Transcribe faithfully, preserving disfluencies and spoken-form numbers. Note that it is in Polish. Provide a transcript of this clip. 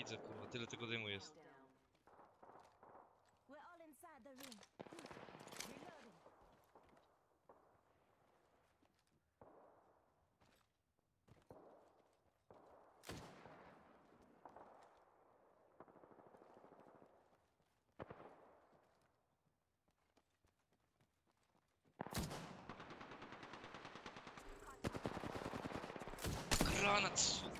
widzę, kurwa, tyle tego dymu jest. We're all inside the ring. Reloading. Granat!